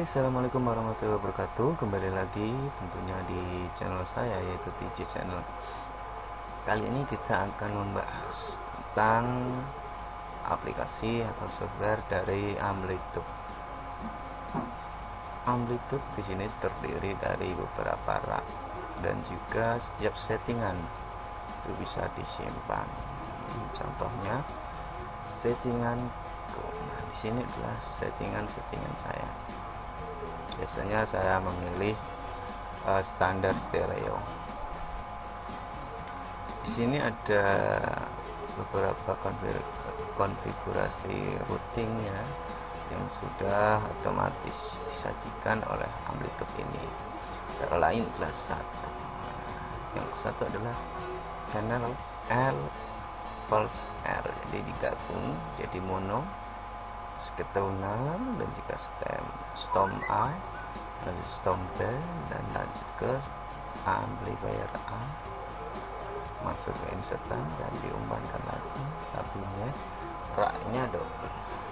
Assalamualaikum warahmatullahi wabarakatuh. Kembali lagi tentunya di channel saya, yaitu TJ Channel. Kali ini kita akan membahas tentang aplikasi atau software dari Amplitude. Amplitude di sini terdiri dari beberapa rak dan juga setiap settingan itu bisa disimpan. Contohnya settingan. Nah, di sini adalah settingan saya. Biasanya saya memilih standar stereo. Di sini ada beberapa konfigurasi routingnya yang sudah otomatis disajikan oleh Amplitude ini. Antara lain adalah yang satu adalah channel L pulse R, jadi digabung jadi mono, keturunan dan juga stom A, lanjut stom B, dan lanjut ke amplifier A, masuk ke insertan dan diumpankan lagi kabinet raknya double.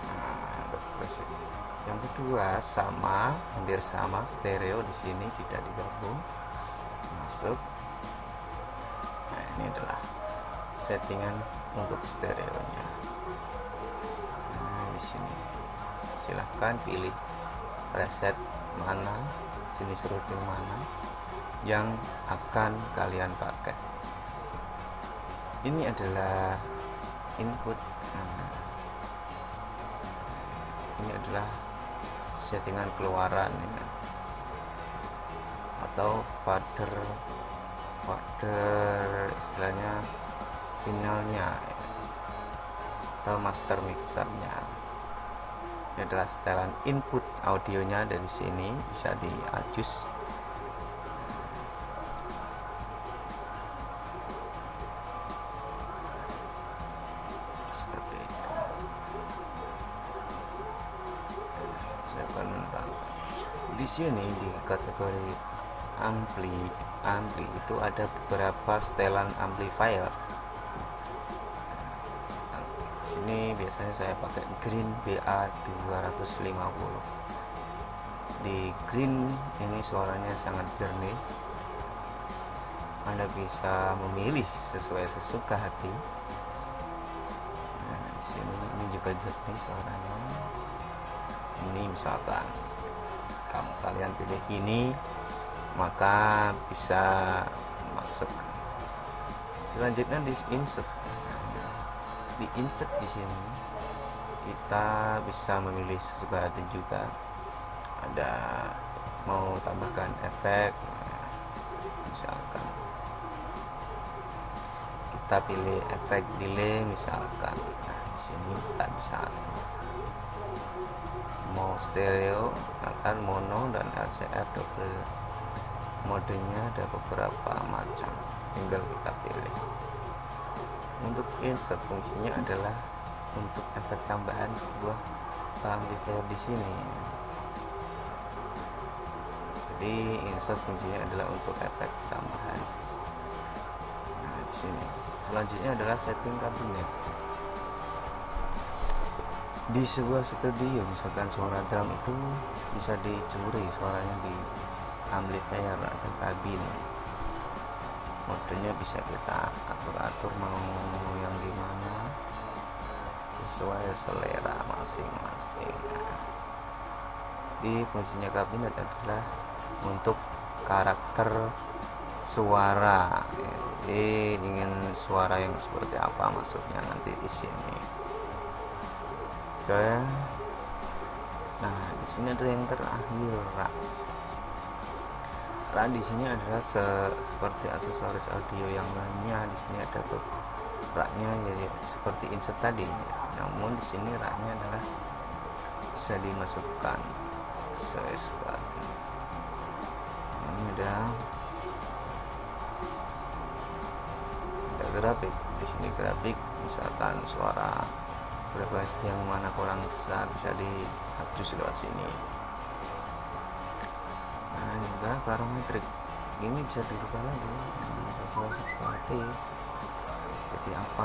Yang kedua hampir sama stereo, di sini tidak digabung, masuk. Nah, ini adalah settingan untuk stereonya. Di sini silahkan pilih preset mana, jenis routing mana yang akan kalian pakai. Ini adalah input. Ini adalah settingan keluaran ya, atau fader istilahnya finalnya ya, atau master mixernya. Ini adalah setelan input audionya. Dari sini bisa di-adjust seperti itu. Saya akan menerangkan. Di sini di kategori ampli itu ada beberapa setelan amplifier. Ini biasanya saya pakai Green BA250. Di Green ini suaranya sangat jernih. Anda bisa memilih sesuai sesuka hati. Nah, di sini ini juga jernih suaranya. Ini misalkan kalian pilih ini, maka bisa masuk. Selanjutnya di insert. Di insert di sini kita bisa memilih sesuka hati juga. Ada mau tambahkan efek, misalkan kita pilih efek delay misalkan. Nah, di sini kita bisa mau stereo, misalkan mono dan LCR double. Modenya ada beberapa macam, tinggal kita pilih. Untuk insert fungsinya adalah untuk efek tambahan sebuah amplifier di sini. Jadi insert fungsinya adalah untuk efek tambahan. Nah, di sini. Selanjutnya adalah setting kabinet. Di sebuah studio, misalkan suara drum itu bisa dicuri suaranya di amplifier atau kabin. Modenya bisa kita atur mau yang dimana sesuai selera masing-masing. Di fungsinya kabinet adalah untuk karakter suara. Jadi ingin suara yang seperti apa masuknya nanti di sini. Oke. Nah, di sini ada yang terakhir. Di sini adalah seperti aksesoris audio yang lainnya. Di sini ada raknya jadi seperti insert tadi, namun di sini raknya adalah bisa dimasukkan sesuatu. Ini ada grafik. Di sini grafik, misalkan suara frekuensi yang mana kurang besar bisa di-adjust lewat sini. Nah, juga parametrik ini bisa dirubah lagi sesuai seperti jadi apa,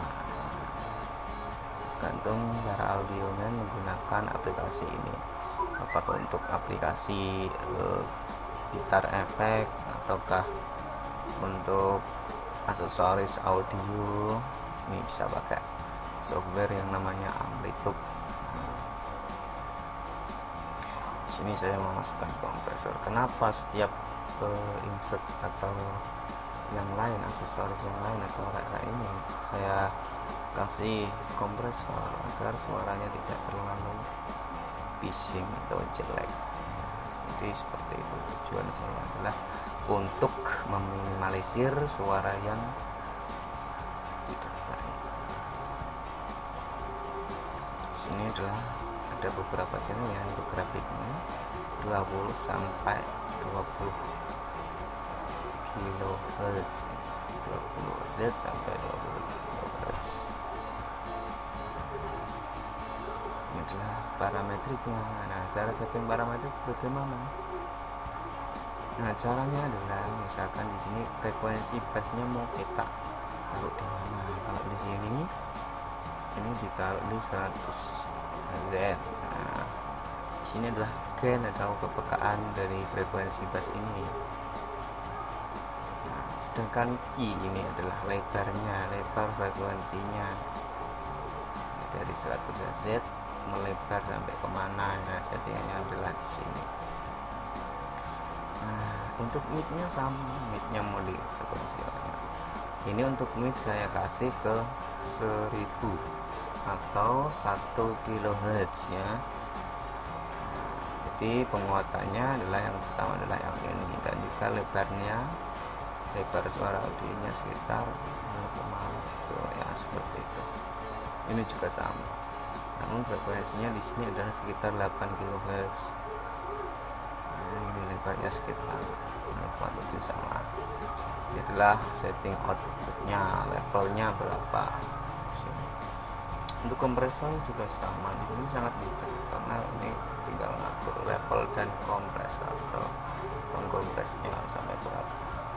gantung cara audionya menggunakan aplikasi ini. apakah untuk aplikasi gitar efek ataukah untuk aksesoris audio. Ini bisa pakai software yang namanya Amplitude. Di sini saya memasukkan kompresor. Kenapa setiap insert atau yang lain, aksesoris yang lain atau kayak ini saya kasih kompresor agar suaranya tidak terlalu bising atau jelek. Jadi seperti itu, tujuan saya adalah untuk meminimalisir suara yang tidak baik. Sini adalah ada beberapa channel ya untuk grafiknya, 20 sampai 20 kHz, 20 Hz sampai 20 kHz. Ini adalah parametriknya. Nah, cara setting parametrik bagaimana? Nah, caranya adalah misalkan di sini frekuensi bassnya mau kita taruh di mana. Kalau di sini ini ditaruh di 100 Hz. Nah, di sini adalah gain atau kepekaan dari frekuensi bass ini. Nah, sedangkan key ini adalah lebarnya, lebar frekuensinya dari 100 Hz melebar sampai kemana. Nah, settingannya adalah di sini. Nah, untuk midnya sama, midnya mau di frekuensi mana. Ini untuk mid saya kasih ke 1000 atau 1 kHz ya. Jadi penguatannya adalah yang pertama adalah yang ini, dan juga lebarnya, lebar suara audionya sekitar 0,1 ya, seperti itu. Ini juga sama, namun frekuensinya di sini adalah sekitar 8 kHz. Ini lebarnya sekitar 0,7 sama. Ini adalah setting outputnya, levelnya berapa. Untuk kompresor juga sama, di sini sangat mudah karena ini tinggal ngatur level dan kompresor atau kompresnya sampai berapa.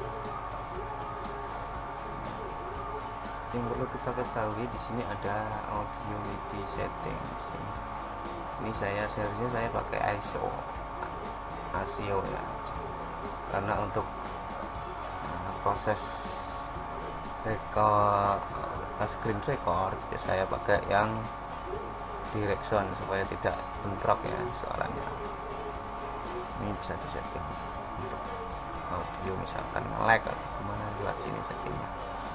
Yang perlu kita ketahui di sini ada audio MIDI setting. Di sini ini seharusnya saya pakai ASIO ya, karena untuk proses record screen record ya saya pakai yang direction supaya tidak bentrok ya suaranya. Ini bisa disetting untuk audio misalkan nge-lag atau kemana, buat sini settingnya.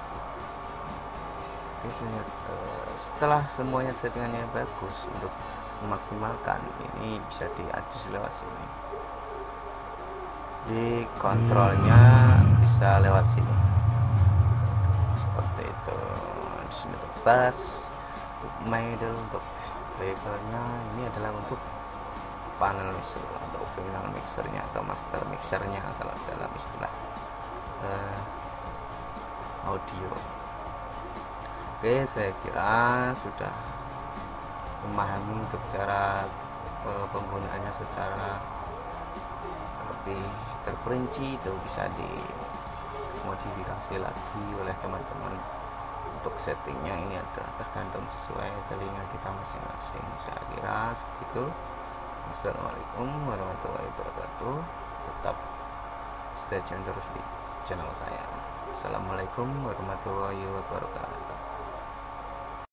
Oke, setelah semuanya settingannya bagus, untuk memaksimalkan ini bisa diadjust lewat sini. Di kontrolnya bisa lewat sini seperti itu. Di sini untuk bass, untuk middle, untuk levelnya ini adalah untuk panel mixer atau final mixernya atau master mixernya kalau dalam istilah audio. Oke, saya kira sudah memahami untuk cara penggunaannya secara lebih terperinci. Itu bisa dimodifikasi lagi oleh teman-teman. Untuk settingnya ini adalah tergantung sesuai telinga kita masing-masing. Saya kira segitu. Assalamualaikum warahmatullahi wabarakatuh. Tetap stay tune terus di channel saya. Assalamualaikum warahmatullahi wabarakatuh.